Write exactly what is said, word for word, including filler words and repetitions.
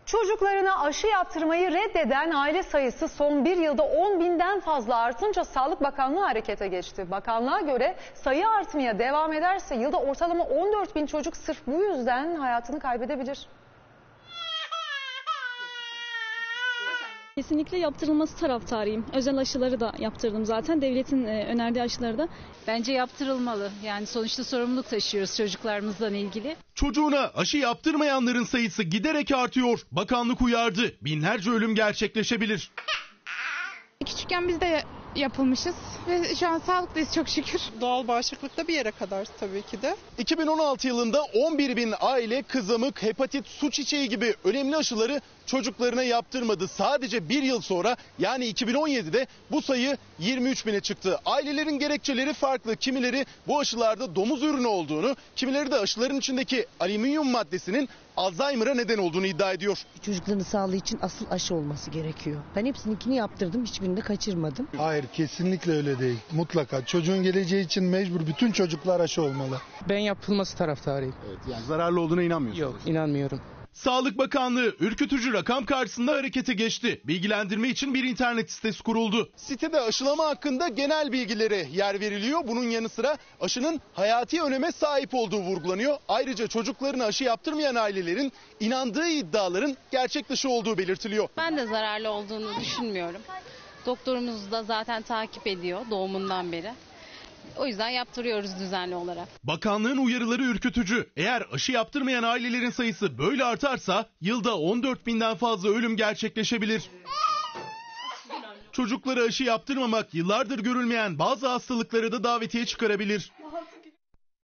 Çocuklarına aşı yaptırmayı reddeden aile sayısı son bir yılda on binden fazla artınca Sağlık Bakanlığı harekete geçti. Bakanlığa göre sayı artmaya devam ederse yılda ortalama on dört bin çocuk sırf bu yüzden hayatını kaybedebilir. Kesinlikle yaptırılması taraftarıyım. Özel aşıları da yaptırdım zaten. Devletin önerdiği aşıları da. Bence yaptırılmalı. Yani sonuçta sorumluluk taşıyoruz çocuklarımızla ilgili. Çocuğuna aşı yaptırmayanların sayısı giderek artıyor. Bakanlık uyardı. Binlerce ölüm gerçekleşebilir. Küçükken biz de yapılmışız ve şu an sağlıklıyız çok şükür. Doğal bağışıklıkta bir yere kadar tabii ki de. iki bin on altı yılında on bir bin aile kızamık, hepatit, su çiçeği gibi önemli aşıları çocuklarına yaptırmadı. Sadece bir yıl sonra yani iki bin on yedide bu sayı yirmi üç bine çıktı. Ailelerin gerekçeleri farklı. Kimileri bu aşılarda domuz ürünü olduğunu, kimileri de aşıların içindeki alüminyum maddesinin Alzheimer'a neden olduğunu iddia ediyor. Çocukların sağlığı için asıl aşı olması gerekiyor. Ben hepsininkini yaptırdım, hiçbirini de kaçırmadım. Hayır, kesinlikle öyle değil. Mutlaka çocuğun geleceği için mecbur bütün çocuklar aşı olmalı. Ben yapılması taraftarıyım. Evet, yani zararlı olduğuna inanmıyorsunuz. Yok, inanmıyorum. Sağlık Bakanlığı ürkütücü rakam karşısında harekete geçti. Bilgilendirme için bir internet sitesi kuruldu. Sitede aşılama hakkında genel bilgilere yer veriliyor. Bunun yanı sıra aşının hayati öneme sahip olduğu vurgulanıyor. Ayrıca çocuklarına aşı yaptırmayan ailelerin inandığı iddiaların gerçek dışı olduğu belirtiliyor. Ben de zararlı olduğunu düşünmüyorum. Doktorumuz da zaten takip ediyor doğumundan beri. O yüzden yaptırıyoruz düzenli olarak. Bakanlığın uyarıları ürkütücü. Eğer aşı yaptırmayan ailelerin sayısı böyle artarsa yılda on dört binden fazla ölüm gerçekleşebilir. Çocuklara aşı yaptırmamak yıllardır görülmeyen bazı hastalıkları da davetiye çıkarabilir.